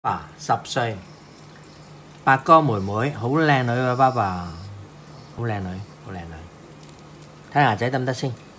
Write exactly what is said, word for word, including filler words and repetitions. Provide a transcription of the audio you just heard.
爸十歲，八哥妹妹好靚女喎，爸爸好靚女，好靚女，睇牙仔得唔得先？